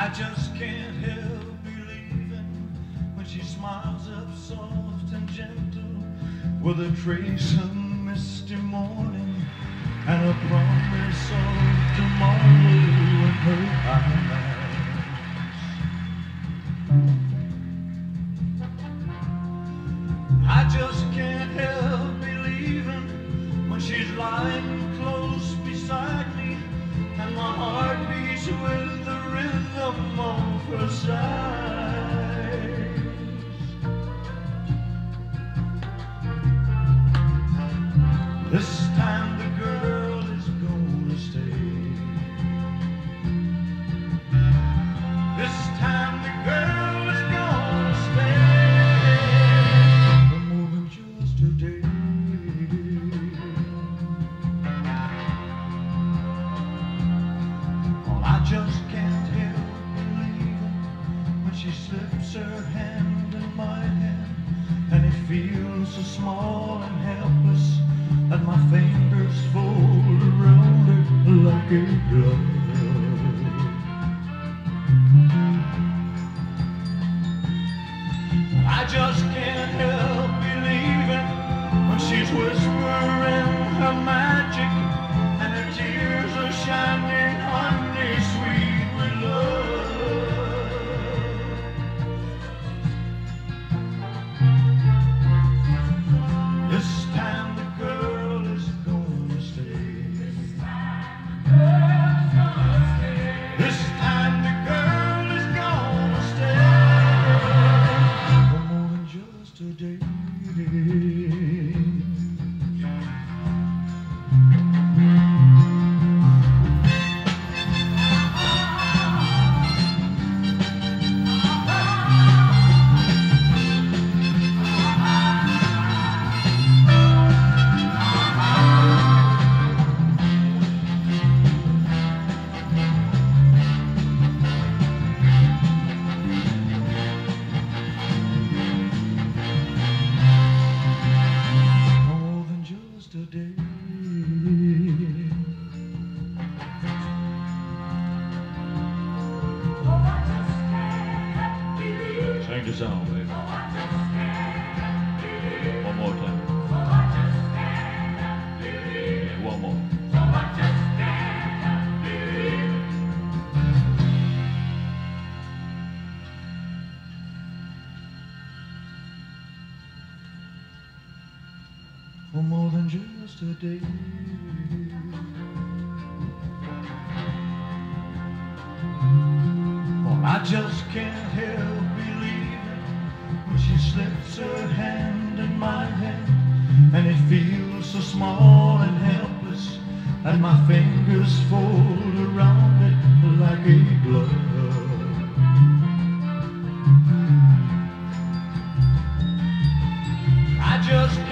I just can't help believing when she smiles up soft and gentle, with a trace of misty morning and a promise of tomorrow in her eyes. I just can't help believing when she's lying close beside me, and my heart beats with the rhythm of her sighs. This time the girl is gonna stay. This time the girl is gonna stay for more than just a day. I just can't help believing when she slips her hand in my hand, and it feels so small and helpless that my fingers fold around it like a glove. I just can't help believing when she's whispering her magic, and her tears are shining honey sweet with love. This time the girl is gonna stay. This time the girl is gonna stay for more than just a day. Sing the song, baby. One more time. Yeah, one more. For more than just a day. I just can't help believing when she slips her hand in my hand, and it feels so small and helpless that my fingers fold around it like a glove. I just